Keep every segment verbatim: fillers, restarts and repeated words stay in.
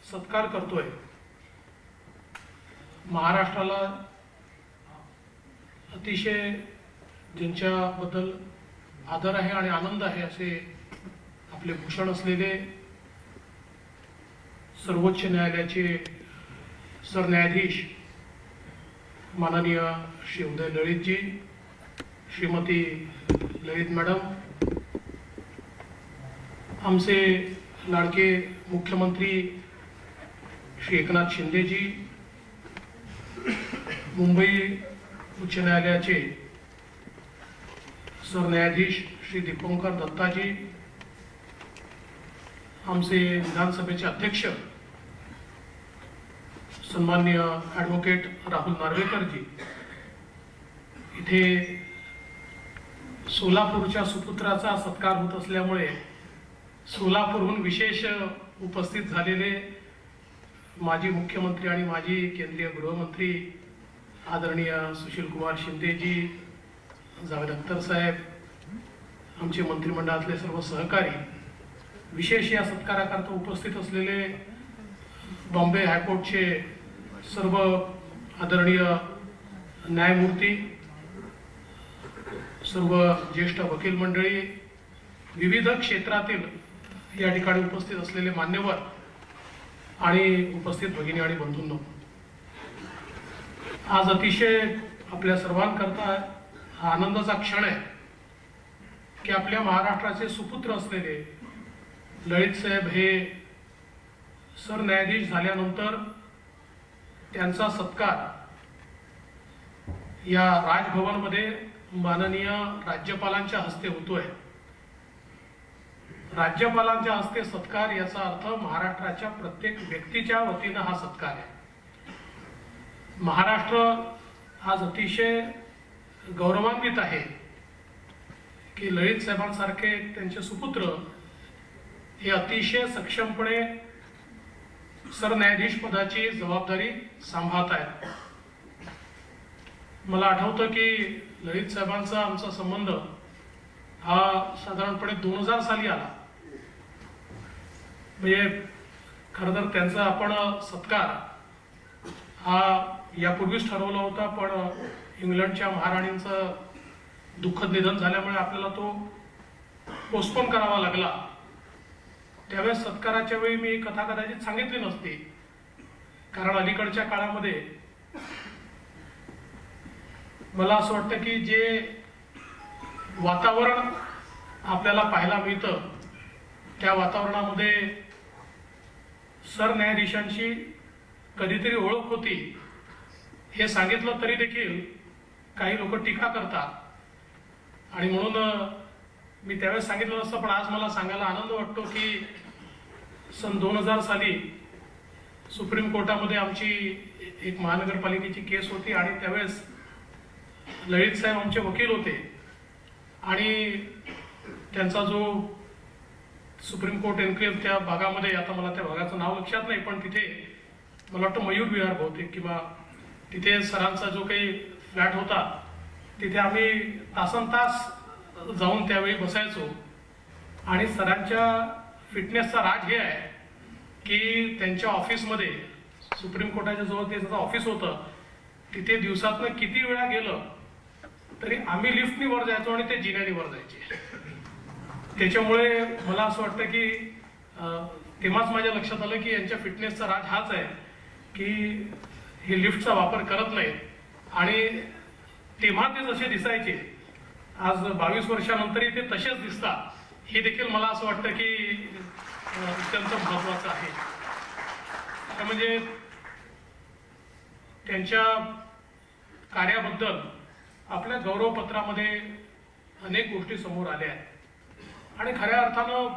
सत्कार करतोय, महाराष्ट्राला अतिशय ज्यांच्याबद्दल आदर आहे आणि आनंद आहे असे आपले भूषण असलेले सर्वोच्च न्यायालयाचे सरन्यायाधीश माननीय श्री उदय ललितजी, श्रीमती ललित मॅडम, आमचे लाडके मुख्यमंत्री श्री एकनाथ शिंदेजी, मुंबई उच्च न्यायालयाचे सरन्यायाधीश श्री दीपंकर दत्ताजी, आमचे विधानसभेचे अध्यक्ष सन्माननीय ॲडव्होकेट राहुल नार्वेकरजी, इथे सोलापूरच्या सुपुत्राचा सत्कार होत असल्यामुळे सोलापूरहून विशेष उपस्थित झालेले माजी मुख्यमंत्री आणि माजी केंद्रीय गृहमंत्री आदरणीय सुशील कुमार शिंदेजी, जावेद अख्तर साहेब, आमचे मंत्रिमंडळातले सर्व सहकारी, विशेष या सत्काराकरता उपस्थित असलेले बॉम्बे हायकोर्टचे सर्व आदरणीय न्यायमूर्ती, सर्व ज्येष्ठ वकील मंडळी, विविध क्षेत्रातील या ठिकाणी उपस्थित असलेले मान्यवर आणि उपस्थित भगिनी आणि बंधूंनो, आज अतिशय आपल्या सर्वांकरता हा आनंदाचा क्षण आहे की आपल्या महाराष्ट्राचे सुपुत्र असलेले ललित साहेब हे सरन्यायाधीश झाल्यानंतर त्यांचा सत्कार या राजभवनमध्ये माननीय राज्यपालांच्या हस्ते होतोय। राज्यपालांच्या हस्ते सत्कार याचा अर्थ महाराष्ट्राच्या प्रत्येक व्यक्तीच्या वतीने हा सत्कार आहे। महाराष्ट्र आज अतिशय गौरवान्वित आहे की ललित साहेबांसारखे त्यांचे सुपुत्र हे अतिशय सक्षमपणे सरन्यायाधीश पदाची जबाबदारी सांभाळत आहेत। मला आठवतं की ललित साहेबांचा आमचा संबंध हा साधारणपणे दोन हजार साली आला। म्हणजे खरं तर त्यांचा आपण सत्कार हा यापूर्वीच ठरवला होता, पण इंग्लंडच्या महाराणींचं दुःखद निधन झाल्यामुळे आपल्याला तो पोस्टपोन करावा लागला। त्यावेळेस सत्काराच्या वेळी मी कथा कदाचित सांगितली नसती, कारण अलीकडच्या काळामध्ये मला असं वाटतं की जे वातावरण आपल्याला पाहायला मिळतं त्या वातावरणामध्ये सरन्यायाधीशांची कधीतरी ओळख होती हे सांगितलं तरी देखील काही लोक टीका करतात आणि म्हणून मी त्यावेळेस सांगितलं नसतं, पण आज मला सांगायला आनंद वाटतो की सन दोन हजार साली सुप्रीम कोर्टामध्ये आमची एक महानगरपालिकेची केस होती आणि त्यावेळेस ललित साहेब आमचे वकील होते आणि त्यांचा जो सुप्रीम कोर्ट एन्क्लेव्ह त्या भागामध्ये, आता मला त्या भागाचं नाव लक्षात नाही, पण तिथे मला वाटतं मयूर विहार बहुतेक किंवा तिथे सरांचा जो काही फ्लॅट होता तिथे आम्ही तासन तास जाऊन त्यावेळी बसायचो आणि सरांच्या फिटनेसचा राज हे आहे की त्यांच्या ऑफिसमध्ये सुप्रीम कोर्टाच्या जवळ त्याचं ऑफिस होतं, तिथे दिवसातनं किती वेळा गेलं तरी आम्ही लिफ्टनी वर जायचो आणि ते जिन्यानी वर जायचे। त्याच्यामुळे मला असं वाटतं की तेव्हाच माझ्या लक्षात आलं की यांच्या फिटनेसचा राज हाच आहे की हे लिफ्टचा वापर करत नाहीत आणि तेव्हा ते जसे दिसायचे आज बावीस वर्षानंतरही ते तसेच दिसतात, हे देखील मला असं वाटतं की अत्यंत महत्त्वाचं आहे। म्हणजे त्यांच्या कार्याबद्दल आपल्या गौरवपत्रामध्ये अनेक गोष्टी समोर आल्या आहेत आणि खऱ्या अर्थानं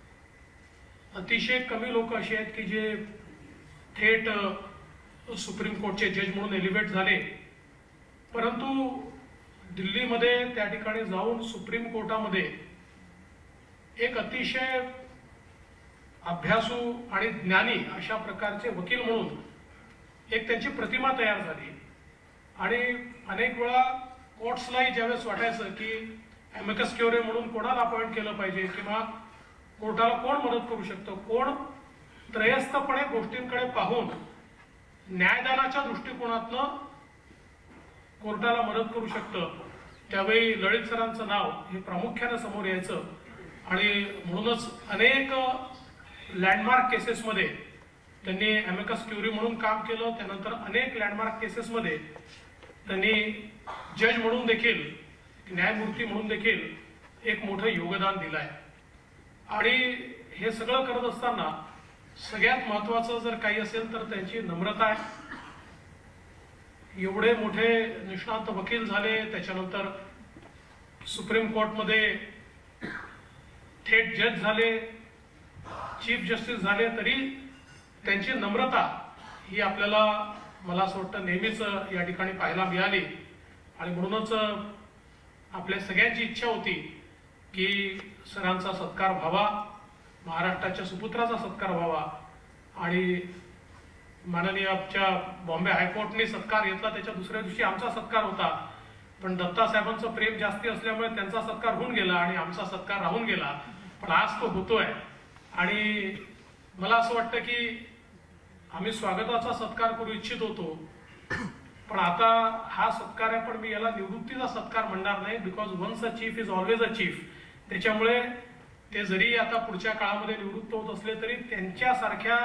अतिशय कमी लोक असे आहेत की जे थेट सुप्रीम कोर्टचे जज म्हणून एलिव्हेट झाले, परंतु दिल्लीमध्ये त्या ठिकाणी जाऊन सुप्रीम कोर्टामध्ये एक अतिशय अभ्यासू आणि ज्ञानी अशा प्रकारचे वकील म्हणून एक त्यांची प्रतिमा तयार झाली आणि अनेक वेळा कोर्ट्सलाही ज्यावेळेस वाटायचं की ॲमिकस क्युरे म्हणून कोणाला अपॉइंट केलं पाहिजे किंवा कोर्टाला कोण मदत करू शकतं, कोण त्रयस्थपणे गोष्टींकडे पाहून न्यायदानाच्या दृष्टिकोनातनं कोर्टाला मदत करू शकतं, त्यावेळी ललित सरांचं नाव हे प्रामुख्याने समोर यायचं. आणि म्हणूनच अनेक लँडमार्क केसेसमध्ये त्यांनी ॲमिकस क्युरी म्हणून काम केलं. त्यानंतर अनेक लँडमार्क केसेसमध्ये त्यांनी जज म्हणून देखील, न्यायमूर्ती म्हणून देखील एक मोठं योगदान दिलं आहे. आणि हे सगळं करत असताना सगळ्यात महत्त्वाचं जर काही असेल तर त्यांची नम्रता आहे. एवढे मोठे निष्णात वकील झाले, त्याच्यानंतर सुप्रीम कोर्टमध्ये थेट जज झाले, चीफ जस्टिस झाले, तरी त्यांची नम्रता ही आपल्याला, मला असं वाटतं, नेहमीच या ठिकाणी पाहायला मिळाली. आणि म्हणूनच आपल्या सगळ्यांची इच्छा होती की सरांचा सत्कार व्हावा, महाराष्ट्राच्या सुपुत्राचा सत्कार व्हावा. आणि माननीय आमच्या बॉम्बे हायकोर्टने सत्कार घेतला, त्याच्या दुसऱ्या दिवशी आमचा सत्कार होता. पण दत्ता साहेबांचं प्रेम जास्ती असल्यामुळे त्यांचा सत्कार होऊन गेला आणि आमचा सत्कार राहून गेला. पण आज तो होतोय. आणि मला असं वाटतं की आम्ही स्वागताचा सत्कार करू इच्छित होतो, पण आता हा सत्कार आहे, पण मी याला निवृत्तीचा सत्कार म्हणणार नाही. Because once a chief is always a chief. त्याच्यामुळे ते जरी आता पुढच्या काळामध्ये निवृत्त होत असले तरी त्यांच्यासारख्या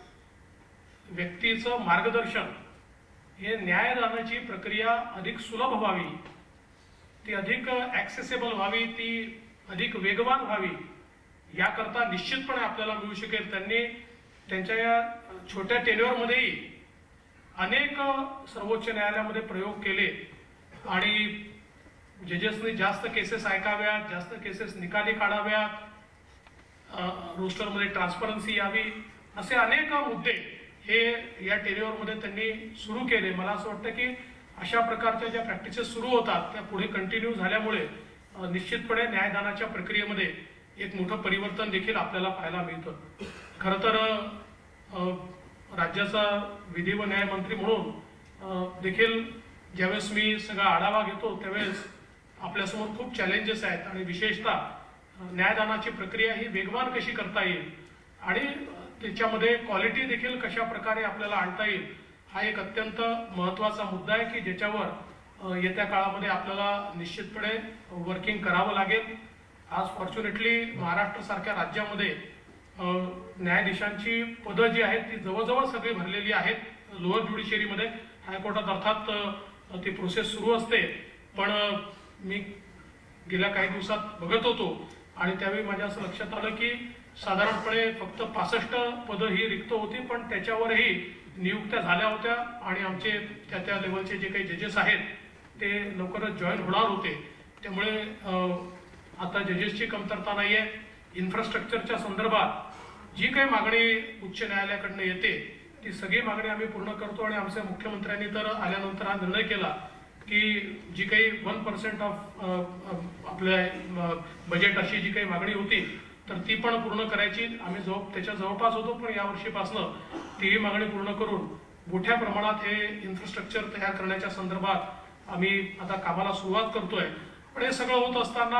व्यक्तीचं मार्गदर्शन हे न्यायदानाची प्रक्रिया अधिक सुलभ व्हावी, ती अधिक ॲक्सेसेबल व्हावी, ती अधिक वेगवान व्हावी, याकरता निश्चितपणे आपल्याला मिळू शकेल. त्यांनी त्यांच्या या छोट्या टेन्युअरमध्येही अनेक सर्वोच्च न्यायालयामध्ये प्रयोग केले आणि जजेसनी जास्त केसेस ऐकाव्यात, जास्त केसेस निकाली काढाव्यात, रोस्टरमध्ये ट्रान्सपरन्सी यावी, असे अनेक मुद्दे हे या टेन्युअरमध्ये त्यांनी सुरू केले. मला असं वाटतं की अशा प्रकारच्या ज्या प्रॅक्टिसेस सुरू होतात त्या पुढे कंटिन्यू झाल्यामुळे निश्चितपणे न्यायदानाच्या प्रक्रियेमध्ये एक मोठं परिवर्तन देखील आपल्याला पाहायला मिळतं. खरं तर राज्याचा विधी व न्याय मंत्री म्हणून देखील ज्यावेळेस मी सगळा आढावा घेतो त्यावेळेस आपल्यासमोर खूप चॅलेंजेस आहेत. आणि विशेषतः न्यायदानाची प्रक्रिया ही वेगवान कशी करता येईल आणि त्याच्यामध्ये क्वालिटी देखील कशा प्रकारे आपल्याला आणता येईल, हा एक अत्यंत महत्त्वाचा मुद्दा आहे की ज्याच्यावर येत्या काळामध्ये आपल्याला निश्चितपणे वर्किंग करावं लागेल. आज फॉर्च्युनेटली महाराष्ट्रासारख्या राज्यामध्ये न्यायाधीशांची पदं जी आहेत ती जवळजवळ सगळी भरलेली आहेत. लोअर ज्युडिशियरीमध्ये, हायकोर्टात अर्थात ती प्रोसेस सुरू असते. पण मी गेल्या काही दिवसात बघत होतो आणि त्यावेळी माझ्या असं लक्षात आलं की साधारणपणे फक्त पासष्ट पदं ही रिक्त होती, पण त्याच्यावरही नियुक्त्या झाल्या होत्या आणि आमचे त्या त्या लेवलचे जे काही जजेस आहेत ते लवकरच जॉईन होणार होते. त्यामुळे आता जजेसची कमतरता नाही आहे. इन्फ्रास्ट्रक्चरच्या संदर्भात जी काही मागणी उच्च न्यायालयाकडनं येते ती सगळी मागणी आम्ही पूर्ण करतो. आणि आमच्या मुख्यमंत्र्यांनी तर आल्यानंतर हा निर्णय केला की जी काही वन पर्सेंट ऑफ आपल्या बजेट अशी जी काही मागणी होती तर ती पण पूर्ण करायची आम्ही जवळ त्याच्या जवळपास होतो. पण यावर्षीपासनं तीही मागणी पूर्ण करून मोठ्या प्रमाणात हे इन्फ्रास्ट्रक्चर तयार करण्याच्या संदर्भात आम्ही आता कामाला सुरुवात करतोय. पण हे सगळं होत असताना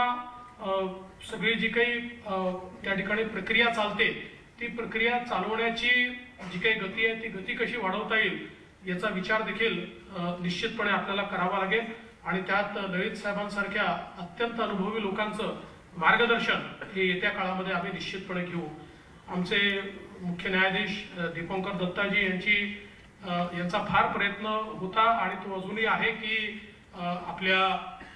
सगळी जी काही त्या ठिकाणी प्रक्रिया चालते ती प्रक्रिया चालवण्याची जी काही गती आहे ती गती कशी वाढवता येईल याचा विचार देखील निश्चितपणे आपल्याला करावा लागेल. आणि त्यात ललित साहेबांसारख्या अत्यंत अनुभवी लोकांचं मार्गदर्शन हे येत्या काळामध्ये आम्ही निश्चितपणे घेऊ. आमचे मुख्य न्यायाधीश दीपंकर दत्ताजी यांची यांचा फार प्रयत्न होता आणि तो अजूनही आहे की आपल्या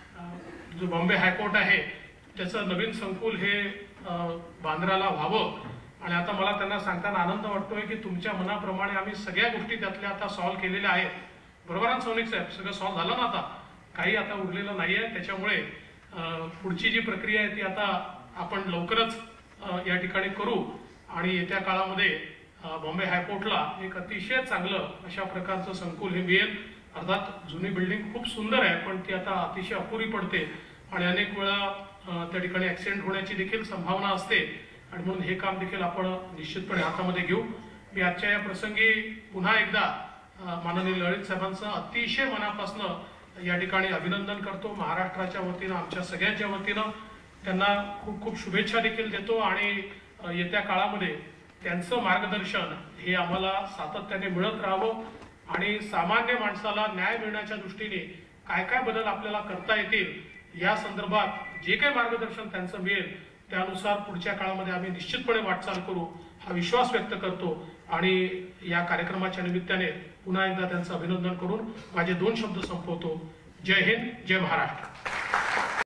जो बॉम्बे हायकोर्ट आहे त्याचं नवीन संकुल हे बांद्राला व्हावं. आणि आता मला त्यांना सांगताना आनंद वाटतोय की तुमच्या मनाप्रमाणे आम्ही सगळ्या गोष्टी त्यातल्या आता सॉल्व्ह केलेल्या आहेत. बरोबर ना सौनिक साहेब? सगळं सॉल्व्ह झालं ना, आता काही आता उरलेलं नाही आहे. त्याच्यामुळे पुढची जी प्रक्रिया आहे ती आता आपण लवकरच या ठिकाणी करू आणि येत्या काळामध्ये बॉम्बे हायकोर्टला एक अतिशय चांगलं अशा प्रकारचं संकुल हे मिळेल. अर्थात जुनी बिल्डिंग खूप सुंदर आहे पण ती आता अतिशय अपुरी पडते आणि अनेक वेळा त्या ठिकाणी ऍक्सिडेंट होण्याची देखील संभावना असते आणि म्हणून हे काम देखील आपण निश्चितपणे हातामध्ये घेऊ. मी आजच्या या प्रसंगी पुन्हा एकदा माननीय ललित साहेबांचं अतिशय मनापासून या ठिकाणी अभिनंदन करतो. महाराष्ट्राच्या वतीनं, आमच्या सगळ्यांच्या वतीनं त्यांना खूप खूप शुभेच्छा देखील देतो आणि येत्या काळामध्ये त्यांचं मार्गदर्शन हे आम्हाला सातत्याने मिळत राहावं आणि सामान्य माणसाला न्याय मिळण्याच्या दृष्टीने काय काय बदल आपल्याला करता येतील या संदर्भात जे काही मार्गदर्शन त्यांचं मिळेल त्यानुसार पुढच्या काळामध्ये आम्ही निश्चितपणे वाटचाल करू हा विश्वास व्यक्त करतो आणि या कार्यक्रमाच्या निमित्ताने पुन्हा एकदा त्यांचं अभिनंदन करून माझे दोन शब्द संपवतो. जय हिंद, जय महाराष्ट्र.